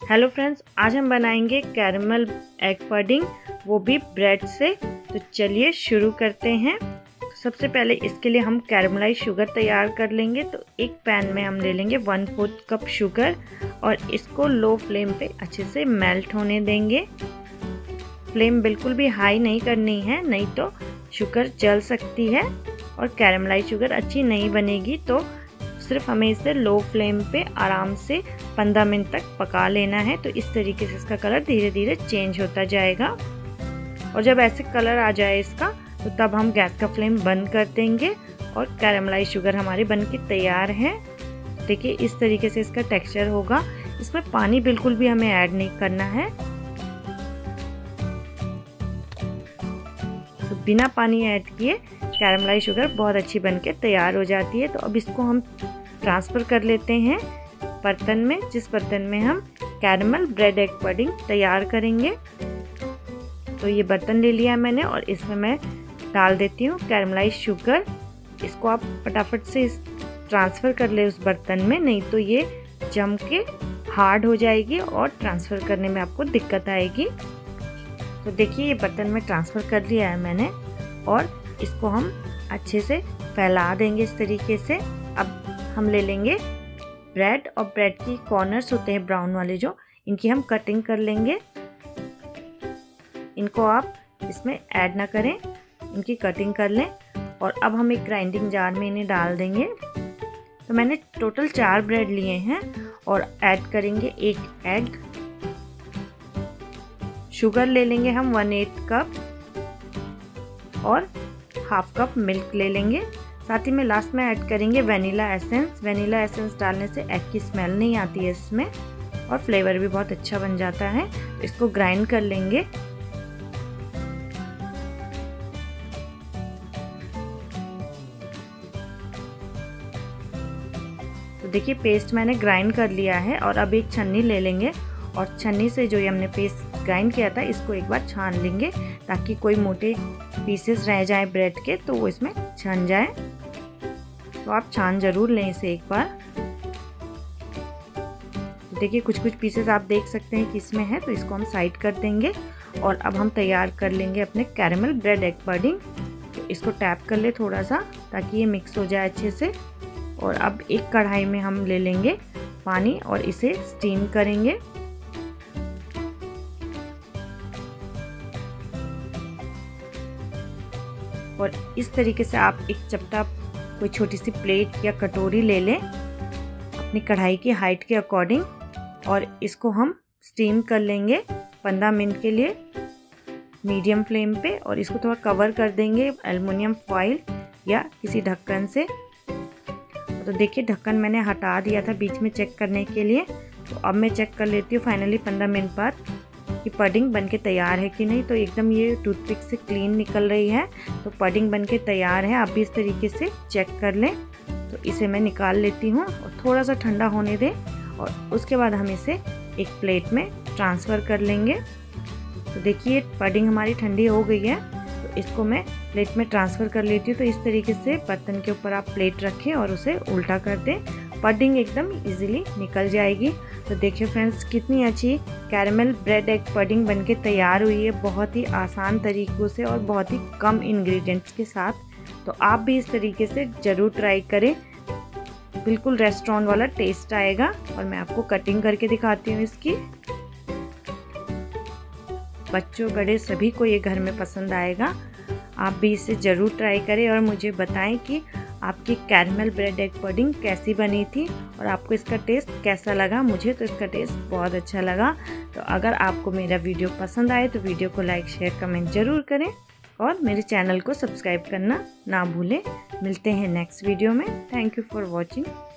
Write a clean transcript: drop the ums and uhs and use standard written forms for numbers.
Hello friends, आज हम बनाएंगे कैरमल एग पडिंग, वो भी ब्रेड से। तो चलिए शुरू करते हैं। सबसे पहले इसके लिए हम कैरमलाइज शुगर तैयार कर लेंगे। तो एक पैन में हम ले लेंगे 1/4 कप शुगर और इसको लो फ्लेम पे अच्छे से मेल्ट होने देंगे। फ्लेम बिल्कुल भी हाई नहीं करनी है, नहीं तो शुगर जल सकती है और कैरमलाइज शुगर अच्छी नहीं बनेगी। तो सिर्फ हमें इसे लो फ्लेम पे आराम से 15 मिनट तक पका लेना है। तो इस तरीके से इसका कलर धीरे धीरे चेंज होता जाएगा और जब ऐसे कलर आ जाए इसका, तो तब हम गैस का फ्लेम बंद कर देंगे और कैरमलाइज शुगर हमारी बन के तैयार है। देखिए इस तरीके से इसका टेक्सचर होगा। इसमें पानी बिल्कुल भी हमें ऐड नहीं करना है। तो बिना पानी ऐड किए कैरमलाइज शुगर बहुत अच्छी बनके तैयार हो जाती है। तो अब इसको हम ट्रांसफ़र कर लेते हैं बर्तन में, जिस बर्तन में हम कैरमल ब्रेड एग पडिंग तैयार करेंगे। तो ये बर्तन ले लिया मैंने और इसमें मैं डाल देती हूँ कैरमलाइज शुगर। इसको आप फटाफट से ट्रांसफ़र कर ले उस बर्तन में, नहीं तो ये जम के हार्ड हो जाएगी और ट्रांसफ़र करने में आपको दिक्कत आएगी। तो देखिए ये बर्तन में ट्रांसफ़र कर लिया है मैंने और इसको हम अच्छे से फैला देंगे इस तरीके से। अब हम ले लेंगे ब्रेड और ब्रेड की कॉर्नर्स होते हैं ब्राउन वाले, जो इनकी हम कटिंग कर लेंगे। इनको आप इसमें ऐड ना करें, इनकी कटिंग कर लें। और अब हम एक ग्राइंडिंग जार में इन्हें डाल देंगे। तो मैंने टोटल 4 ब्रेड लिए हैं और ऐड करेंगे 1 एग। शुगर ले लेंगे हम 1/8 कप और 1/2 कप मिल्क ले लेंगे। साथ ही में लास्ट में ऐड करेंगे वनीला एसेंस। वनीला एसेंस डालने से एग की स्मेल नहीं आती है इसमें और फ्लेवर भी बहुत अच्छा बन जाता है। इसको ग्राइंड कर लेंगे। तो देखिए पेस्ट मैंने ग्राइंड कर लिया है और अब एक छन्नी ले लेंगे और छन्नी से जो ये हमने पेस्ट ग्राइंड किया था इसको एक बार छान लेंगे, ताकि कोई मोटे पीसेस रह जाए ब्रेड के तो वो इसमें छन जाए। तो आप छान ज़रूर लें इसे एक बार। तो देखिए कुछ कुछ पीसेस आप देख सकते हैं कि इसमें है, तो इसको हम साइड कर देंगे। और अब हम तैयार कर लेंगे अपने कैरमल ब्रेड एग पडिंग। तो इसको टैप कर ले थोड़ा सा, ताकि ये मिक्स हो जाए अच्छे से। और अब एक कढ़ाई में हम ले लेंगे पानी और इसे स्टीम करेंगे। और इस तरीके से आप एक चपटा कोई छोटी सी प्लेट या कटोरी ले लें अपनी कढ़ाई की हाइट के अकॉर्डिंग और इसको हम स्टीम कर लेंगे 15 मिनट के लिए मीडियम फ्लेम पे। और इसको थोड़ा कवर कर देंगे एल्युमिनियम फॉइल या किसी ढक्कन से। तो देखिए ढक्कन मैंने हटा दिया था बीच में चेक करने के लिए। तो अब मैं चेक कर लेती हूँ फाइनली 15 मिनट बाद कि पडिंग बनके तैयार है कि नहीं। तो एकदम ये टूथपिक से क्लीन निकल रही है। तो पडिंग बनके तैयार है। आप भी इस तरीके से चेक कर लें। तो इसे मैं निकाल लेती हूँ और थोड़ा सा ठंडा होने दें और उसके बाद हम इसे एक प्लेट में ट्रांसफ़र कर लेंगे। तो देखिए पडिंग हमारी ठंडी हो गई है। तो इसको मैं प्लेट में ट्रांसफ़र कर लेती हूँ। तो इस तरीके से बर्तन के ऊपर आप प्लेट रखें और उसे उल्टा कर दें। पडिंग एकदम इजीली निकल जाएगी। तो देखिए फ्रेंड्स कितनी अच्छी कैरमल ब्रेड एग पडिंग बनके तैयार हुई है, बहुत ही आसान तरीक़ों से और बहुत ही कम इंग्रेडिएंट्स के साथ। तो आप भी इस तरीके से ज़रूर ट्राई करें, बिल्कुल रेस्टोरेंट वाला टेस्ट आएगा। और मैं आपको कटिंग करके दिखाती हूँ इसकी। बच्चों बड़े सभी को ये घर में पसंद आएगा। आप भी इसे ज़रूर ट्राई करें और मुझे बताएं कि आपकी कैरमल ब्रेड एग पडिंग कैसी बनी थी और आपको इसका टेस्ट कैसा लगा। मुझे तो इसका टेस्ट बहुत अच्छा लगा। तो अगर आपको मेरा वीडियो पसंद आए तो वीडियो को लाइक शेयर कमेंट ज़रूर करें और मेरे चैनल को सब्सक्राइब करना ना भूलें। मिलते हैं नेक्स्ट वीडियो में। Thank you for watching.